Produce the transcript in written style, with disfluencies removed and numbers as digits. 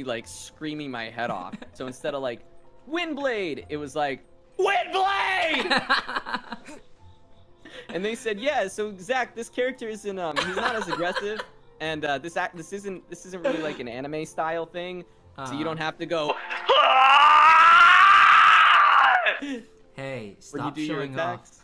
like screaming my head off. So instead of like Windblade, it was like Windblade. And they said, yeah. So Zach, this character isn't he's not as aggressive, and this isn't really like an anime style thing. So you don't have to go. Hey, when you stop do your showing off. attacks.